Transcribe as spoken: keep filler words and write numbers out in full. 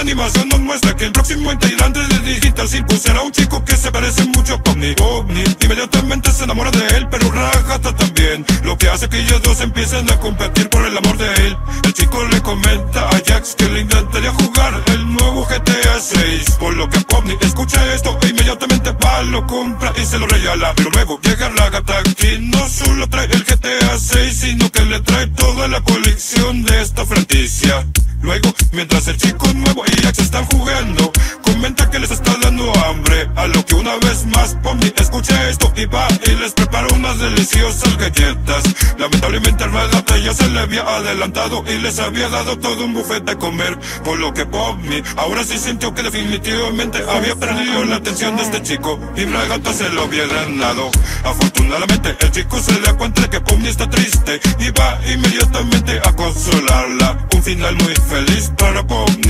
animación nos muestra que el próximo integrante de Digital Circus será un chico que se parece mucho a Pomni. Pomni inmediatamente se enamora de él, pero Ragata también, lo que hace que ellos dos empiecen a competir por el amor de él. El chico le comenta a Jax que le intentaría jugar el nuevo G T A seis, por lo que Pomni escucha esto e inmediatamente va, lo compra y se lo regala. Pero luego llega Ragata y no solo trae el G T A seis, sino que le trae toda la colección de esta franquicia. Luego, mientras el chico nuevo y Jax están jugando, comenta que les está dando hambre, a lo que una vez más Pomni escucha esto y va y les prepara unas deliciosas galletas. Lamentablemente Ragata ya se le había adelantado y les había dado todo un buffet de comer, por lo que Pomni ahora sí sintió que definitivamente había perdido la atención de este chico y Ragata se lo había ganado. Afortunadamente el chico se da cuenta de que Pomni está triste y va inmediatamente a consolarla. Un final muy feliz para Pomni.